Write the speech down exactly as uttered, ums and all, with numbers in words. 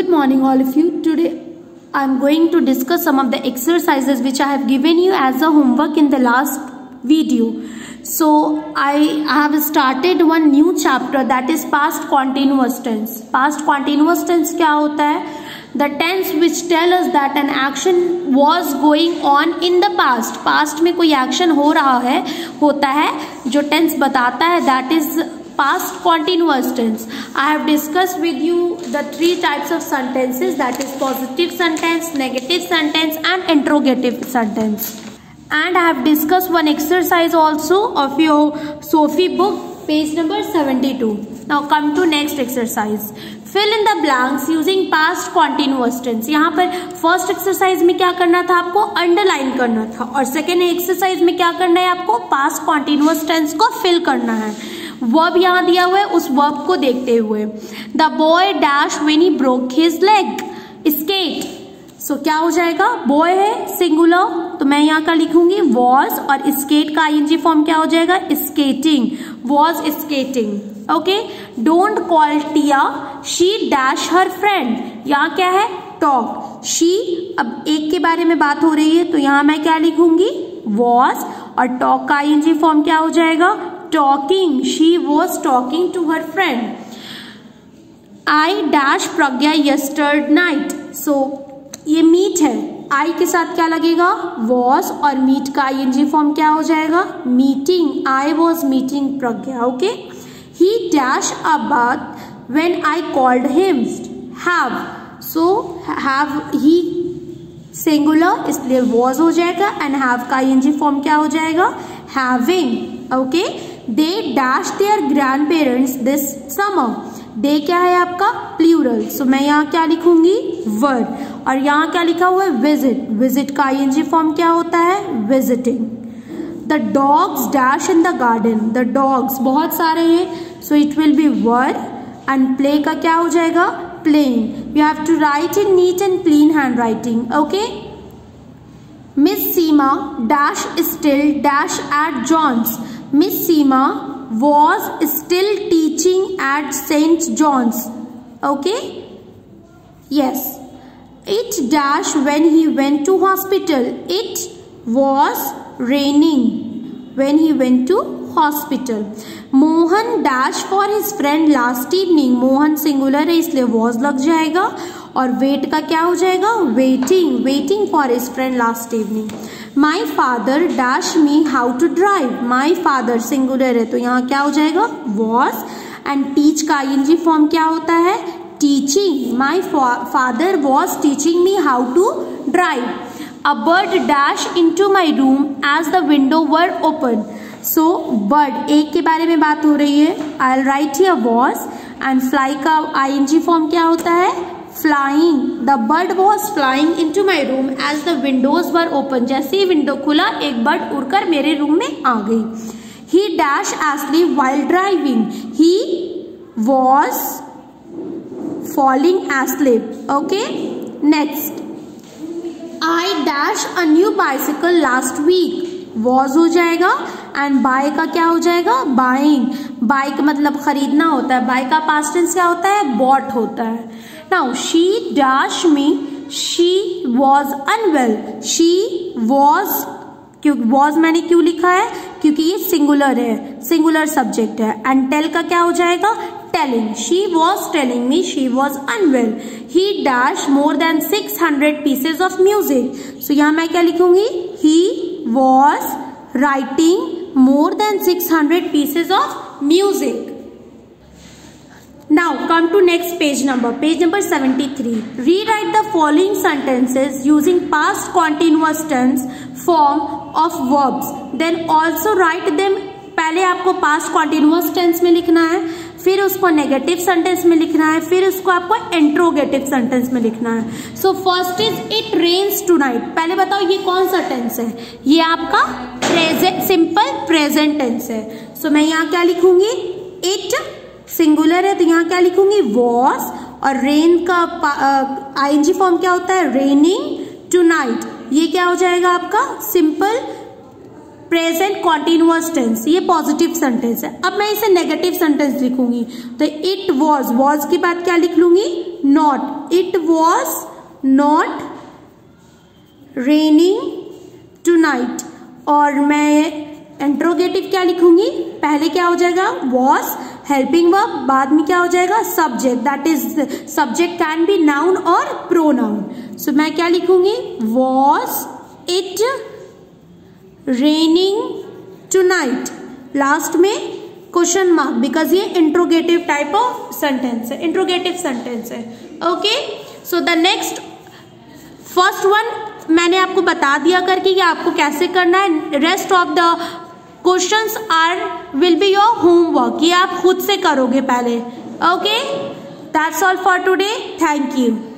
Good morning all of you. Today I am going to discuss some of the exercises which I have given you as a homework in the last video. So I have started one new chapter, that is past continuous tense. Past continuous tense क्या होता है? The tense which tell us that an action was going on in the past. Past में कोई action हो रहा है, होता है, जो tense बताता है that is past continuous tense. I have discussed with you the three types of sentences, that is positive sentence, negative sentence and interrogative sentence. And I have discussed one exercise also of your Sophie book, page number seventy-two. Now come to next exercise. Fill in the blanks using past continuous tense. यहाँ पर first exercise में क्या करना था, आपको underline करना था, और सेकेंड एक्सरसाइज में क्या करना है, आपको पास्ट कॉन्टिन्यूअस टेंस को फिल करना है. वर्ब यहाँ दिया हुआ है, उस वर्ब को देखते हुए. The boy dash when he broke his leg skate. So क्या हो जाएगा, बॉय है सिंगुलर, तो मैं यहाँ का लिखूंगी वॉज, और स्केट का आईएनजी फॉर्म क्या हो जाएगा, skating, was skating. Okay. Don't call Tia she dash her friend. यहाँ क्या है, टॉक. शी, अब एक के बारे में बात हो रही है, तो यहाँ मैं क्या लिखूंगी, वॉज, और टॉक का आईएनजी फॉर्म क्या हो जाएगा, talking. She was talking to her friend. I dash Pragya yesterday night. So ये मीट है, आई के साथ क्या लगेगा, वॉज, और मीट का आईएनजी फॉर्म क्या हो जाएगा, meeting. I was meeting Pragya. Okay. He dash a bath when I called him. Have. So have he singular, इसलिए was हो जाएगा, and have का ing form क्या हो जाएगा, having. Okay. They dash their grandparents this summer. They क्या है आपका, plural. So मैं यहाँ क्या लिखूंगी, were, और यहाँ क्या लिखा हुआ है, visit. Visit का ing form क्या होता है, visiting. The dogs dash in the garden. The dogs बहुत सारे हैं, so it will be were, and play का क्या हो जाएगा, playing. You have to write in neat and clean handwriting. Okay. Miss Seema dash still dash at John's. Miss Seema was still teaching at Saint John's. Okay. Yes. It dash when he went to hospital. It was raining when he went to hospital. Mohan dash for his friend last evening. Mohan singular है, इसलिए was लग जाएगा, और wait का क्या हो जाएगा, waiting, waiting for his friend last evening. My father dash me how to drive. My father singular है, तो यहाँ क्या हो जाएगा, was, and teach का ing फॉर्म क्या होता है, teaching. My father was teaching me how to drive. A bird dash into my room as the window were open. So bird, एक के बारे में बात हो रही है. I'll write here was, and fly का ing फॉर्म क्या होता है, flying. The bird was flying into my room as the windows were open. जैसे ही विंडो खुला, एक बर्ड उड़कर मेरे रूम में आ गई. He dash asleep while driving. He was falling asleep. Okay. Next. I dash a new bicycle last week. Was हो जाएगा, and buy का क्या हो जाएगा, buying. buy का मतलब खरीदना होता है, buy का past tense क्या होता है, bought होता है. Now she dash me, she was unwell. She was, क्यों was मैंने क्यों लिखा है, क्योंकि ये सिंगुलर है, सिंगुलर सब्जेक्ट है, and tell का क्या हो जाएगा, telling. She was telling me she was unwell. He dash more than six hundred pieces of music. So यहाँ मैं क्या लिखूंगी, he was writing more than six hundred pieces of music. Now come to next page number, page number seventy-three. Rewrite the following sentences using past continuous tense form of verbs. Then also write them. पहले आपको past continuous tense में लिखना है, फिर उसको negative sentence में लिखना है, फिर उसको आपको इंट्रोगेटिव सेंटेंस में लिखना है. So first is it rains tonight. पहले बताओ ये कौन सा टेंस है, ये आपका प्रेजेंट, सिंपल प्रेजेंट टेंस है. सो so, मैं यहाँ क्या लिखूंगी, इट सिंगुलर है, तो यहाँ क्या लिखूंगी, वॉज, और रेन का आईएनजी फॉर्म क्या होता है, रेनिंग टुनाइट. ये क्या हो जाएगा आपका सिंपल प्रेजेंट कॉन्टिन्यूअस टेंस, ये पॉजिटिव सेंटेंस है. अब मैं इसे नेगेटिव सेंटेंस लिखूंगी, तो इट वॉज, वॉज के बाद क्या लिख लूंगी, not. It was not raining tonight. और मैं इंट्रोगेटिव क्या लिखूंगी, पहले क्या हो जाएगा वॉज हेल्पिंग वर्ब, बाद में क्या हो जाएगा subject, that is subject can be noun और प्रोनाउन। सो मैं क्या लिखूंगी, was it raining tonight, last में क्वेश्चन मार्क, बिकॉज ये इंट्रोगेटिव टाइप ऑफ सेंटेंस है, इंट्रोगेटिव सेंटेंस है। Okay, so the next first one मैंने आपको बता दिया करके कि आपको कैसे करना है। Rest of the questions are will be your homework, ये आप खुद से करोगे पहले। Okay, that's all for today, thank you.